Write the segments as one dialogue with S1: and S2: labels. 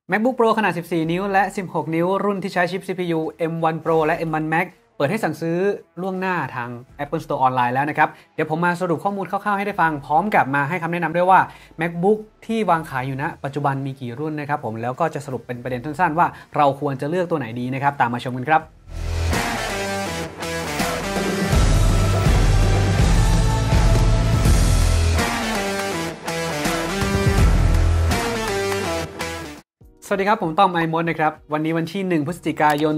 S1: MacBook Pro ขนาด 14 นิ้วและ 16 นิ้วรุ่นที่ใช้ชิป CPU M1 Pro และ M1 Max เปิดให้สั่งซื้อล่วงหน้าทาง Apple Store ออนไลน์แล้วนะครับเดี๋ยวผมมาสรุปข้อมูลคร่าวๆให้ได้ฟังพร้อมกับมาให้คำแนะนำด้วยว่า MacBook ที่วางขายอยู่ณปัจจุบันมีกี่รุ่นนะครับผมแล้วก็จะสรุปเป็นประเด็นสั้นๆว่าเราควรจะเลือกตัวไหนดีนะครับตามมาชมกันครับสวัสดีครับผมต้อมไอมดนะครับวันนี้วันที่1พฤศจิกายน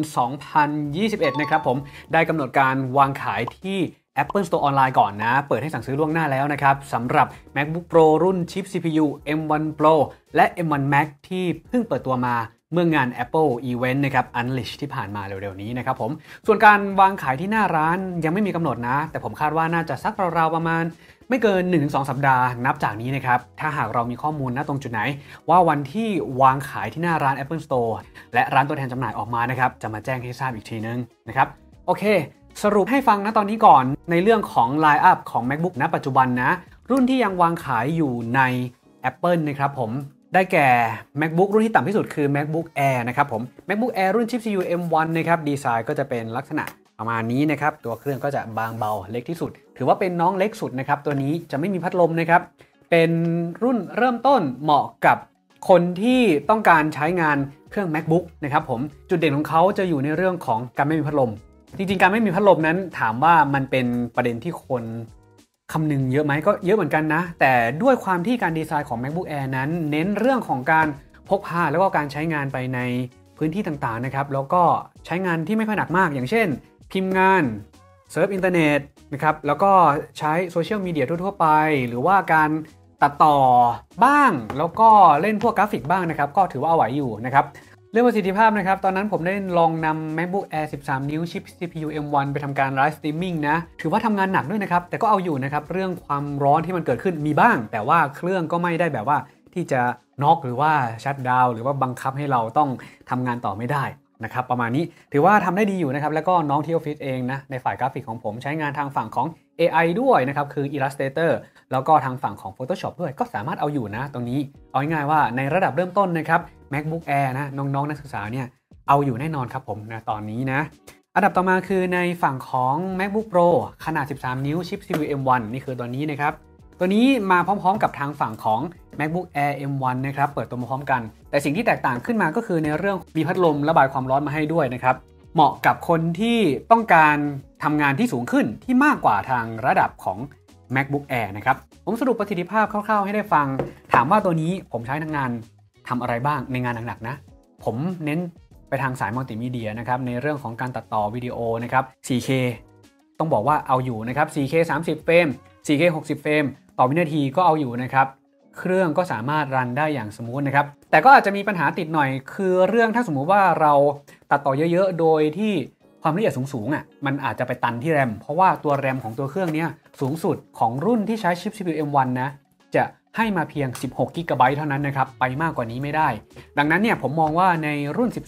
S1: 2021นะครับผมได้กำหนดการวางขายที่ Apple Store ออนไลน์ก่อนนะเปิดให้สั่งซื้อล่วงหน้าแล้วนะครับสำหรับ MacBook Pro รุ่นชิป CPU M1 Pro และ M1 Max ที่เพิ่งเปิดตัวมาเมื่องาน Apple Event นะครับ Unleash ที่ผ่านมาเร็วๆนี้นะครับผมส่วนการวางขายที่หน้าร้านยังไม่มีกำหนดนะแต่ผมคาดว่าน่าจะสักราวๆประมาณไม่เกิน 1-2 สัปดาห์นับจากนี้นะครับถ้าหากเรามีข้อมูลณตรงจุดไหนว่าวันที่วางขายที่หน้าร้าน Apple Store และร้านตัวแทนจำหน่ายออกมานะครับจะมาแจ้งให้ทราบอีกทีนึงนะครับโอเคสรุปให้ฟังนะตอนนี้ก่อนในเรื่องของ Line Up ของ MacBook ณปัจจุบันนะรุ่นที่ยังวางขายอยู่ใน Apple นะครับผมได้แก่ MacBook รุ่นที่ต่ำที่สุดคือ MacBook Air นะครับผม MacBook Air รุ่นชิป CPU M1 นะครับดีไซน์ก็จะเป็นลักษณะประมาณนี้นะครับตัวเครื่องก็จะบางเบาเล็กที่สุดถือว่าเป็นน้องเล็กสุดนะครับตัวนี้จะไม่มีพัดลมนะครับเป็นรุ่นเริ่มต้นเหมาะกับคนที่ต้องการใช้งานเครื่อง MacBook นะครับผมจุดเด่นของเขาจะอยู่ในเรื่องของการไม่มีพัดลมจริงๆการไม่มีพัดลมนั้นถามว่ามันเป็นประเด็นที่คนคำนึงเยอะไหมก็เยอะเหมือนกันนะแต่ด้วยความที่การดีไซน์ของ MacBook Air นั้นเน้นเรื่องของการพกพาแล้วก็การใช้งานไปในพื้นที่ต่างๆนะครับแล้วก็ใช้งานที่ไม่ค่อยหนักมากอย่างเช่นพิมพ์งานเซิร์ฟอินเทอร์เน็ตนะครับแล้วก็ใช้โซเชียลมีเดียทั่วๆไปหรือว่าการตัดต่อบ้างแล้วก็เล่นพวกกราฟิกบ้างนะครับก็ถือว่าเอาไหวอยู่นะครับเรื่องประสิทธิภาพนะครับตอนนั้นผมได้ลองนำ MacBook Air 13 นิ้วชิป CPU M1 ไปทำการไลฟ์สตรีมมิ่งนะถือว่าทำงานหนักด้วยนะครับแต่ก็เอาอยู่นะครับเรื่องความร้อนที่มันเกิดขึ้นมีบ้างแต่ว่าเครื่องก็ไม่ได้แบบว่าที่จะน็อกหรือว่าชัตดาวน์หรือว่าบังคับให้เราต้องทำงานต่อไม่ได้นะครับประมาณนี้ถือว่าทำได้ดีอยู่นะครับแล้วก็น้องที่ออฟฟิศเองนะในฝ่ายกราฟิกของผมใช้งานทางฝั่งของ AI ด้วยนะครับคือ Illustrator แล้วก็ทางฝั่งของ Photoshop ด้วยก็สามารถเอาอยู่นะตรงนี้เอาง่ายๆว่าในระดับเริ่มต้นนะครับ MacBook Air นะน้องๆนักศึกษาเนี่ยเอาอยู่แน่นอนครับผมนะตอนนี้นะอันดับต่อมาคือในฝั่งของ MacBook Pro ขนาด 13 นิ้วชิป CPU M1 นี่คือตัวนี้นะครับตัวนี้มาพร้อมๆกับทางฝั่งของ MacBook Air M1 นะครับเปิดตัวมาพร้อมกันแต่สิ่งที่แตกต่างขึ้นมาก็คือในเรื่องมีพัดลมระบายความร้อนมาให้ด้วยนะครับเหมาะกับคนที่ต้องการทำงานที่สูงขึ้นที่มากกว่าทางระดับของ MacBook Air นะครับผมสรุปประสิทธิภาพคร่าวๆให้ได้ฟังถามว่าตัวนี้ผมใช้งานทำอะไรบ้างในงานหนักๆนะผมเน้นไปทางสายมัลติมีเดียนะครับในเรื่องของการตัดต่อวิดีโอนะครับ 4K ต้องบอกว่าเอาอยู่นะครับ 4K 30 เฟรม 4K 60 เฟรมต่อวินาทีก็เอาอยู่นะครับเครื่องก็สามารถรันได้อย่างสมูทนะครับแต่ก็อาจจะมีปัญหาติดหน่อยคือเรื่องถ้าสมมุติว่าเราตัดต่อเยอะๆโดยที่ความละเอียดสูงๆมันอาจจะไปตันที่แรมเพราะว่าตัวแรมของตัวเครื่องนี้สูงสุดของรุ่นที่ใช้ชิป CPU M1 นะจะให้มาเพียง16 GB เท่านั้นนะครับไปมากกว่านี้ไม่ได้ดังนั้นเนี่ยผมมองว่าในรุ่น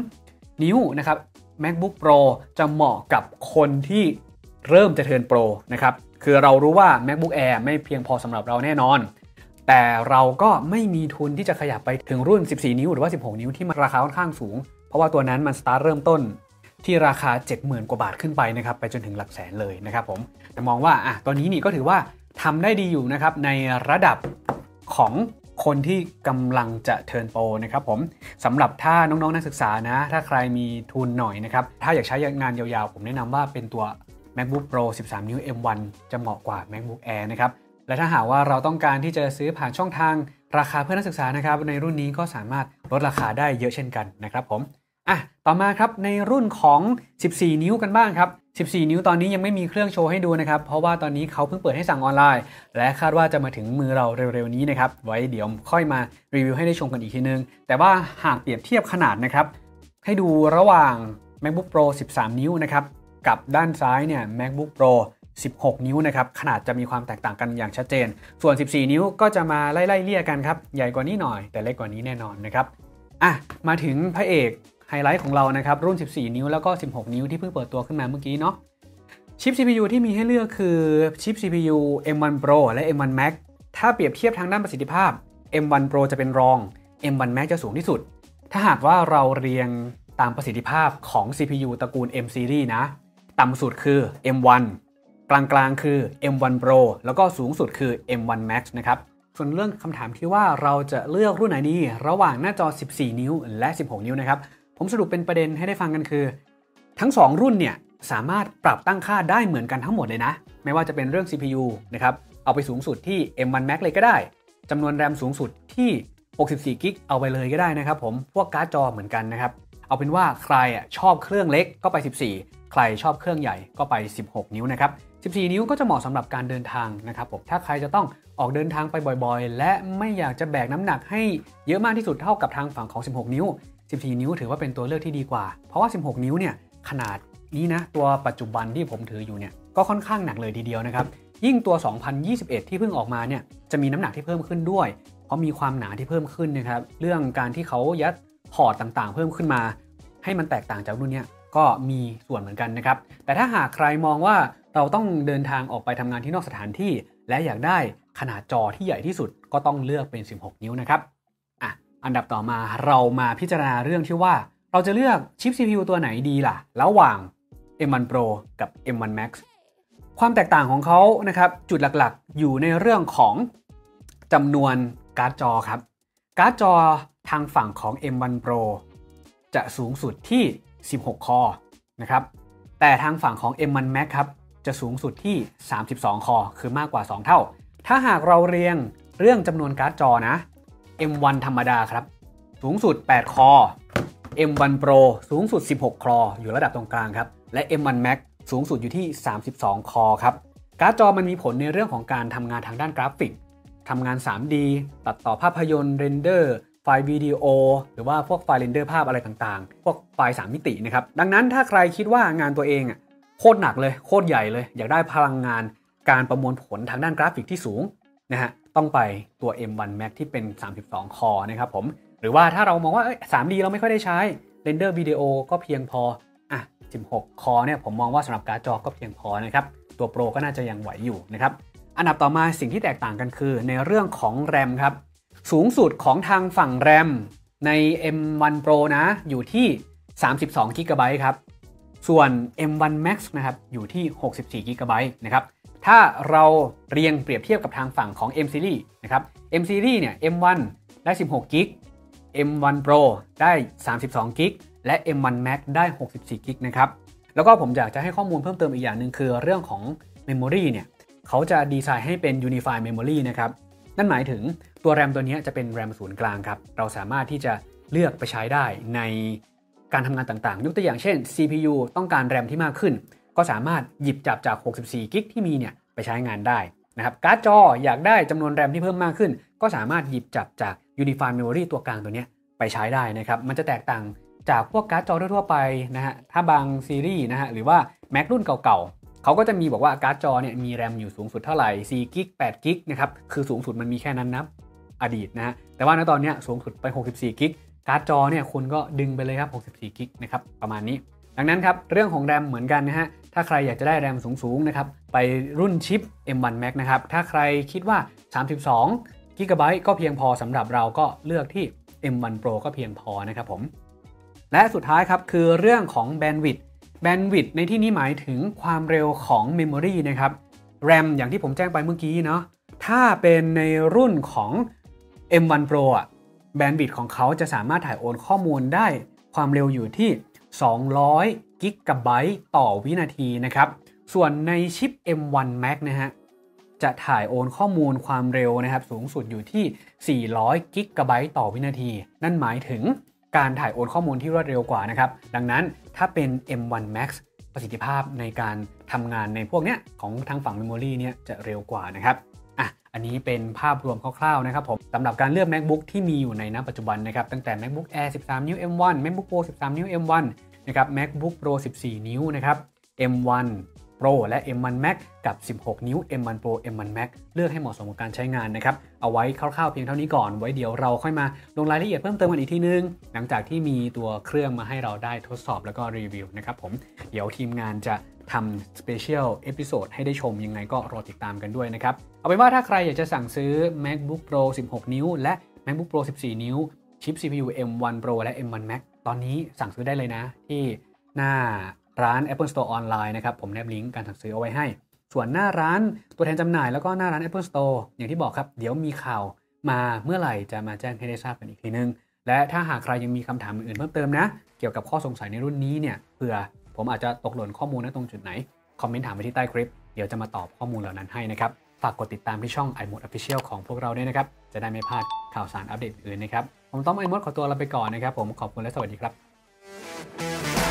S1: 13 นิ้วนะครับ MacBook Pro จะเหมาะกับคนที่เริ่มจะเทิร์นโปรนะครับคือเรารู้ว่า MacBook Air ไม่เพียงพอสำหรับเราแน่นอนแต่เราก็ไม่มีทุนที่จะขยับไปถึงรุ่น 14 นิ้วหรือว่า 16 นิ้วที่มันราคาค่อนข้างสูงเพราะว่าตัวนั้นมันสตาร์ทเริ่มต้นที่ราคา 70,000 กว่าบาทขึ้นไปนะครับไปจนถึงหลักแสนเลยนะครับผมแต่มองว่าตัวนี้นี่ก็ถือว่าทำได้ดีอยู่นะครับในระดับของคนที่กำลังจะเทิร์นโปรนะครับผมสำหรับถ้าน้องๆนักศึกษานะถ้าใครมีทุนหน่อยนะครับถ้าอยากใช้งานยาวๆผมแนะนำว่าเป็นตัว MacBook Pro 13 นิ้ว M1 จะเหมาะกว่า MacBook Air นะครับและถ้าหากว่าเราต้องการที่จะซื้อผ่านช่องทางราคาเพื่อนักศึกษานะครับในรุ่นนี้ก็สามารถลดราคาได้เยอะเช่นกันนะครับผมต่อมาครับในรุ่นของ 14 นิ้วกันบ้างครับ 14 นิ้วตอนนี้ยังไม่มีเครื่องโชว์ให้ดูนะครับเพราะว่าตอนนี้เขาเพิ่งเปิดให้สั่งออนไลน์และคาดว่าจะมาถึงมือเราเร็วๆนี้นะครับไว้เดี๋ยวค่อยมารีวิวให้ได้ชมกันอีกทีนึงแต่ว่าหากเปรียบเทียบขนาดนะครับให้ดูระหว่าง MacBook Pro 13 นิ้วนะครับกับด้านซ้ายเนี่ย MacBook Pro 16 นิ้วนะครับขนาดจะมีความแตกต่างกันอย่างชัดเจนส่วน 14 นิ้วก็จะมาไล่ๆเลี่ยกันครับใหญ่กว่านี้หน่อยแต่เล็กกว่านี้แน่นอนนะครับมาถึงพระเอกไฮไลท์ของเรานะครับรุ่น 14 นิ้วแล้วก็ 16 นิ้วที่เพิ่งเปิดตัวขึ้นมาเมื่อกี้เนาะชิป CPU ที่มีให้เลือกคือชิป CPU M1 Pro และ M1 Max ถ้าเปรียบเทียบทางด้านประสิทธิภาพ M1 Pro จะเป็นรอง M1 Max จะสูงที่สุดถ้าหากว่าเราเรียงตามประสิทธิภาพของ CPU ตระกูล M Series นะต่ำสุดคือ M1 กลางๆคือ M1 Pro แล้วก็สูงสุดคือ M1 Max นะครับส่วนเรื่องคำถามที่ว่าเราจะเลือกรุ่นไหนดีระหว่างหน้าจอ 14 นิ้วและ 16 นิ้วนะครับผมสรุปเป็นประเด็นให้ได้ฟังกันคือทั้ง 2 รุ่นเนี่ยสามารถปรับตั้งค่าได้เหมือนกันทั้งหมดเลยนะไม่ว่าจะเป็นเรื่อง CPU นะครับเอาไปสูงสุดที่ M1 Max เลยก็ได้จำนวนแรมสูงสุดที่64 กิกเอาไปเลยก็ได้นะครับผมพวกการ์ดจอเหมือนกันนะครับเอาเป็นว่าใครชอบเครื่องเล็กก็ไป 14 ใครชอบเครื่องใหญ่ก็ไป 16 นิ้วนะครับ14 นิ้วก็จะเหมาะสำหรับการเดินทางนะครับผมถ้าใครจะต้องออกเดินทางไปบ่อยๆและไม่อยากจะแบกน้ำหนักให้เยอะมากที่สุดเท่ากับทางฝั่งของ 16 นิ้ว 14 นิ้วถือว่าเป็นตัวเลือกที่ดีกว่าเพราะว่า 16 นิ้วเนี่ยขนาดนี้นะตัวปัจจุบันที่ผมถืออยู่เนี่ยก็ค่อนข้างหนักเลยทีเดียวนะครับยิ่งตัว 2021 ที่เพิ่งออกมาเนี่ยจะมีน้ำหนักที่เพิ่มขึ้นด้วยเพราะมีความหนาที่เพิ่มขึ้นนะครับเรื่องการที่เขายัดพอร์ตต่างๆเพิ่มขึ้นมาให้มันแตกต่างจากรุ่นนี้ก็มีส่วนเหมือนกันนะครับแต่ถ้าหากใครมองว่าเราต้องเดินทางออกไปทำงานที่นอกสถานที่และอยากได้ขนาดจอที่ใหญ่ที่สุดก็ต้องเลือกเป็น 16 นิ้วนะครับอันดับต่อมาเรามาพิจารณาเรื่องที่ว่าเราจะเลือกชิป CPU ตัวไหนดีล่ะระหว่าง M1 Pro กับ M1 Max ความแตกต่างของเขานะครับจุดหลักๆอยู่ในเรื่องของจำนวนการ์ดจอครับการ์ดจอทางฝั่งของ M1 Pro จะสูงสุดที่16 คอนะครับแต่ทางฝั่งของ M1 Max ครับจะสูงสุดที่32 คอคือมากกว่า 2 เท่าถ้าหากเราเรียงเรื่องจำนวนการ์ดจอนะ M1 ธรรมดาครับสูงสุด8 คอ M1 Pro สูงสุด16 คออยู่ระดับตรงกลางครับและ M1 Max สูงสุดอยู่ที่32 คอครับการ์ดจอมันมีผลในเรื่องของการทำงานทางด้านกราฟิกทำงาน 3D ตัดต่อภาพยนตร์เรนเดอร์ไฟล์วิดีโอหรือว่าพวกไฟล์เรนเดอร์ภาพอะไรต่างๆพวกไฟล์3มิตินะครับดังนั้นถ้าใครคิดว่างานตัวเองโคตรหนักเลยโคตรใหญ่เลยอยากได้พลังงานการประมวลผลทางด้านกราฟิกที่สูงนะฮะต้องไปตัว M1 Max ที่เป็น32 คอนะครับผมหรือว่าถ้าเรามองว่า 3D เราไม่ค่อยได้ใช้เรนเดอร์วิดีโอก็เพียงพอ16 คอเนี่ยผมมองว่าสำหรับการ์ดจอก็เพียงพอนะครับตัวโปรก็น่าจะยังไหวอยู่นะครับอันดับต่อมาสิ่งที่แตกต่างกันคือในเรื่องของแรมครับสูงสุดของทางฝั่งแรมใน M1 Pro นะอยู่ที่32 GB ครับส่วน M1 Max นะครับอยู่ที่64 GB นะครับถ้าเราเรียงเปรียบเทียบกับทางฝั่งของ M Series นะครับ M Series เนี่ย M1 ได้16 GB M1 Pro ได้32 GB และ M1 Max ได้64 GB นะครับแล้วก็ผมอยากจะให้ข้อมูลเพิ่มเติมอีกอย่างหนึ่งคือเรื่องของ Memory เนี่ยเขาจะดีไซน์ให้เป็น Unified Memory นะครับนั่นหมายถึงตัวแรมตัวนี้จะเป็นแรมศูนย์กลางครับเราสามารถที่จะเลือกไปใช้ได้ในการทำงานต่างๆยกตัวอย่างเช่น CPU ต้องการแรมที่มากขึ้นก็สามารถหยิบจับจาก64 กิกที่มีเนี่ยไปใช้งานได้นะครับการ์ดจออยากได้จำนวนแรมที่เพิ่มมากขึ้นก็สามารถหยิบจับจาก Unified Memory ตัวกลางตัวนี้ไปใช้ได้นะครับมันจะแตกต่างจากพวกการ์ดจอทั่วไปนะฮะถ้าบางซีรีส์นะฮะหรือว่า Mac รุ่นเก่าๆเขาก็จะมีบอกว่าการ์ดจอเนี่ยมีแรมอยู่สูงสุดเท่าไหร่4 กิก8 กิกนะครับคือสูงสุดมันมีแค่นั้นนะอดีตนะฮะแต่ว่าในตอนนี้สูงสุดไป64 กิกการ์ดจอเนี่ยคุณก็ดึงไปเลยครับ64 กิกนะครับประมาณนี้ดังนั้นครับเรื่องของแรมเหมือนกันนะฮะถ้าใครอยากจะได้แรมสูงๆนะครับไปรุ่นชิป M1 Max นะครับถ้าใครคิดว่า32 GB ก็เพียงพอสำหรับเราก็เลือกที่ M1 Pro ก็เพียงพอนะครับผมและสุดท้ายครับคือเรื่องของแบนด์วิดต์ในที่นี้หมายถึงความเร็วของ Memory นะครับ RAM อย่างที่ผมแจ้งไปเมื่อกี้เนาะถ้าเป็นในรุ่นของ M1 Pro แบนด์วิดต์ของเขาจะสามารถถ่ายโอนข้อมูลได้ความเร็วอยู่ที่200 กิกะไบต์ต่อวินาทีนะครับส่วนในชิป M1 Max นะฮะจะถ่ายโอนข้อมูลความเร็วนะครับสูงสุดอยู่ที่400 กิกะไบต์ต่อวินาทีนั่นหมายถึงการถ่ายโอนข้อมูลที่รวดเร็วกว่านะครับดังนั้นถ้าเป็น M1 Max ประสิทธิภาพในการทำงานในพวกเนี้ยของทางฝั่ง Memory เนี่ยจะเร็วกว่านะครับอันนี้เป็นภาพรวมคร่าวๆนะครับผมสำหรับการเลือก MacBook ที่มีอยู่ในณปัจจุบันนะครับตั้งแต่ MacBook Air 13 นิ้ว M1 MacBook Pro 13 นิ้ว M1 นะครับ MacBook Pro 14 นิ้วนะครับ M1 Pro และ M1 Max กับ16 นิ้ว M1 Pro M1 Max เลือกให้เหมาะสมกับการใช้งานนะครับเอาไว้คร่าวๆเพียงเท่านี้ก่อนไว้เดี๋ยวเราค่อยมาลงรายละเอียดเพิ่มเติมกันอีกทีนึงหลังจากที่มีตัวเครื่องมาให้เราได้ทดสอบแล้วก็รีวิวนะครับผมเดี๋ยวทีมงานจะทำ Special Episode ให้ได้ชมยังไงก็รอติดตามกันด้วยนะครับเอาเป็นว่าถ้าใครอยากจะสั่งซื้อ MacBook Pro 16 นิ้วและ MacBook Pro 14 นิ้วชิป CPU M1 Pro และ M1 Max ตอนนี้สั่งซื้อได้เลยนะที่หน้าร้าน Apple Store ออนไลน์นะครับผมแนบลิงก์การสั่งซื้อเอาไว้ให้ส่วนหน้าร้านตัวแทนจำหน่ายแล้วก็หน้าร้าน Apple Store อย่างที่บอกครับเดี๋ยวมีข่าวมาเมื่อไหร่จะมาแจ้งให้ได้ทราบกันอีกทีนึงและถ้าหากใครยังมีคำถามอื่นเพิ่มเติมนะเกี่ยวกับข้อสงสัยในรุ่นนี้เนี่ยเผื่อผมอาจจะตกหล่นข้อมูลตรงจุดไหนคอมเมนต์ถามไปที่ใต้คลิปเดี๋ยวจะมาตอบข้อมูลเหล่านั้นให้นะครับฝากกดติดตามที่ช่อง iMode Official ของพวกเราด้วยนะครับจะได้ไม่พลาดข่าวสารอัปเดตอื่นนะครับผมต้อม iMode ขอตัวลาไปก่อนนะครับผมขอบคุณและสวัสดีครับ